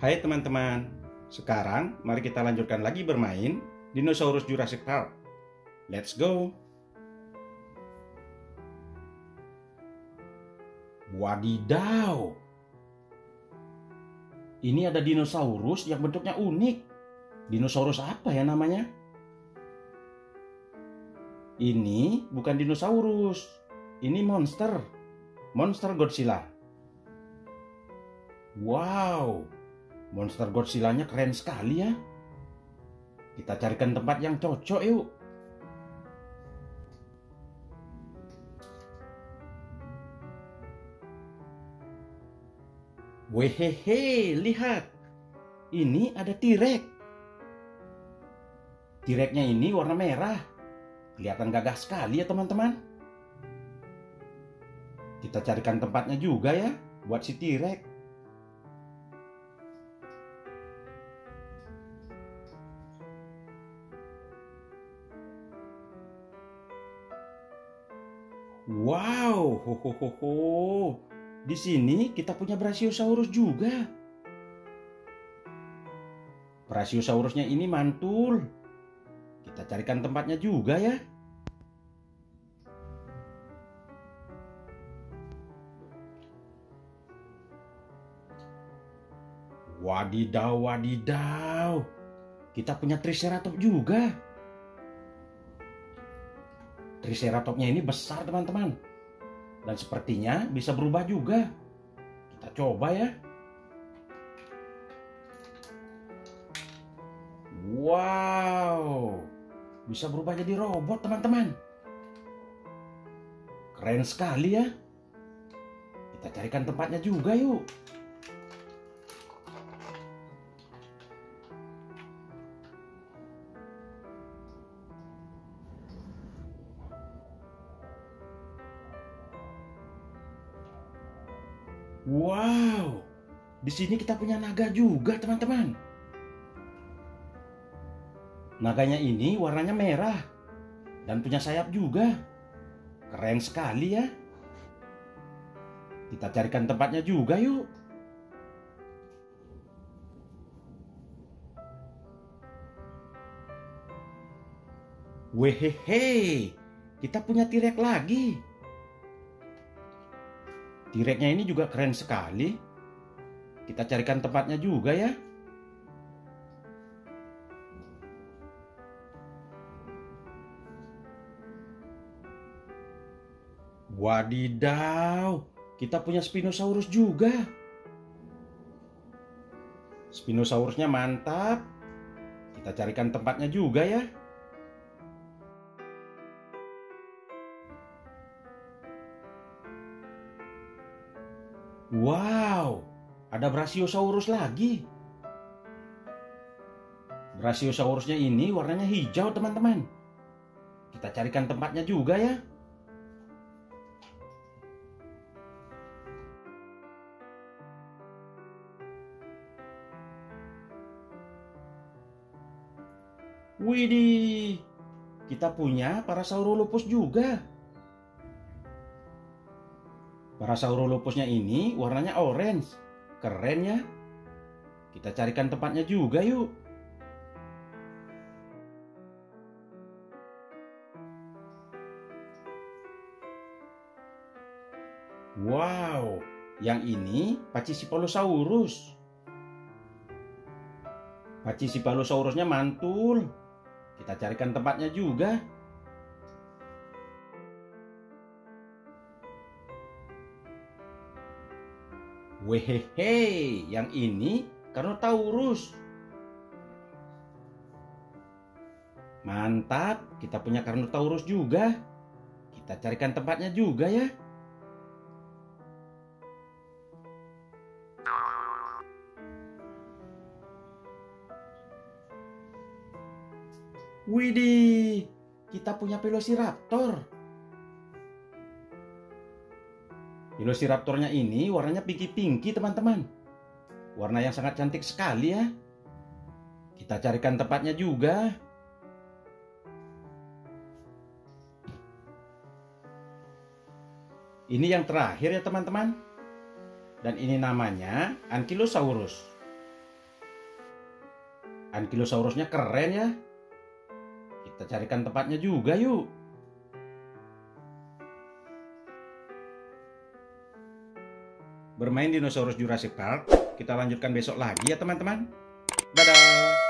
Hai teman-teman, sekarang mari kita lanjutkan lagi bermain Dinosaurus Jurassic Park. Let's go! Wadidaw! Ini ada dinosaurus yang bentuknya unik. Dinosaurus apa ya namanya? Ini bukan dinosaurus, ini monster. Monster Godzilla. Wow! Monster Godzilla-nya keren sekali ya. Kita carikan tempat yang cocok yuk. Wehehe, lihat. Ini ada T-Rex. T-Rex-nya ini warna merah. Kelihatan gagah sekali ya teman-teman. Kita carikan tempatnya juga ya buat si T-Rex. Wow, ho. Di sini kita punya Brachiosaurus juga. Brachiosaurusnya ini mantul. Kita carikan tempatnya juga ya. Wadidaw, wadidaw. Kita punya Triceratops juga. Triceratopsnya ini besar teman-teman. Dan sepertinya bisa berubah juga. Kita coba ya. Wow. Bisa berubah jadi robot teman-teman. Keren sekali ya. Kita carikan tempatnya juga yuk. Wow, di sini kita punya naga juga teman-teman. Naganya ini warnanya merah dan punya sayap juga. Keren sekali ya. Kita carikan tempatnya juga yuk. Wehehe, kita punya T-Rex lagi. T-Rex-nya ini juga keren sekali. Kita carikan tempatnya juga ya. Wadidaw, kita punya Spinosaurus juga. Spinosaurusnya mantap. Kita carikan tempatnya juga ya. Wow, ada Brachiosaurus lagi. Brachiosaurusnya ini warnanya hijau teman-teman. Kita carikan tempatnya juga ya. Widih, kita punya Parasaurolophus juga. Parasaurolophusnya ini warnanya orange. Keren ya. Kita carikan tempatnya juga yuk. Wow, yang ini Pachycephalosaurus. Pachycephalosaurusnya mantul. Kita carikan tempatnya juga. Wehehe, yang ini Carnotaurus. Mantap, kita punya Carnotaurus juga. Kita carikan tempatnya juga ya. Widih, kita punya Velociraptor. Velociraptornya ini warnanya pinky-pinky teman-teman. Warna yang sangat cantik sekali ya. Kita carikan tempatnya juga. Ini yang terakhir ya teman-teman. Dan ini namanya Ankylosaurus. Ankylosaurusnya keren ya. Kita carikan tempatnya juga yuk. Bermain dinosaurus Jurassic Park kita lanjutkan besok lagi ya teman-teman. Dadah.